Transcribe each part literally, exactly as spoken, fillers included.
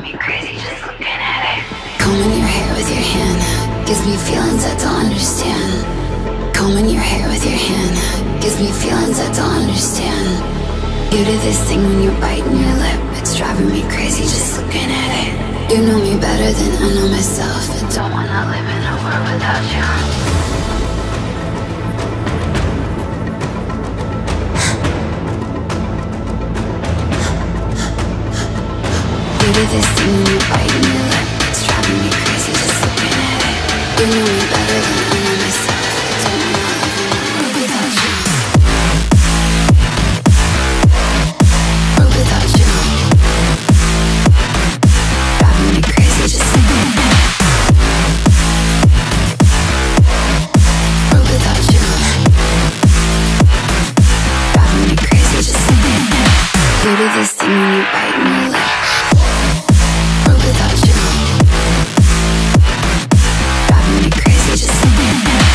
driving me crazy just looking at it. Combing your hair with your hand gives me feelings I don't understand. Combing your hair with your hand gives me feelings I don't understand. You do this thing when you're biting your lip, it's driving me crazy just looking at it. You know me better than I know myself. I don't wanna live in a world without you. You do this thing when you're biting your lip, it's driving me crazy just looking at it. You know me better than I know myself. I don't wanna live in a world without you. World without you. Driving me crazy just looking at it. World without you. Driving me crazy just looking at it. You do this thing when you're biting your lip. Without you, driving me crazy just looking at it.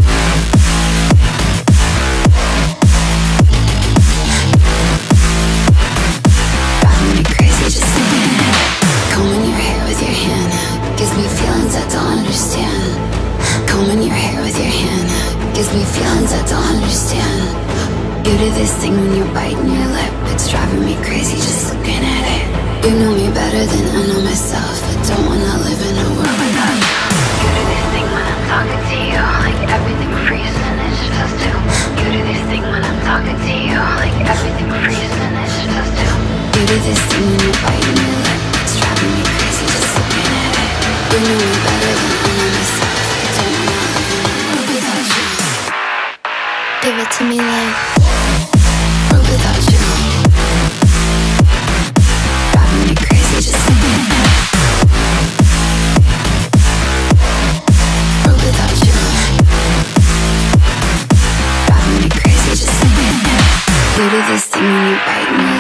Driving me crazy just looking at it. Combing your hair with your hand gives me feelings I don't understand. Combing your hair with your hand gives me feelings I don't understand. You do this thing when you're biting your lip, it's driving me crazy just looking at it. You know me better than I know myself. I don't wanna live in a world without you. You do this thing when I'm talking to you, like everything freezes and it's just two. You do this thing when I'm talking to you, like everything freezes and it's just two. You do this thing when you're biting your lip, it's driving me crazy just looking at it. You know me better than I know myself. I don't wanna live in a world without you. Give it to me like world without you. Driving me crazy just looking at it. World without you. Driving me crazy just looking at it. You do this thing when you're biting your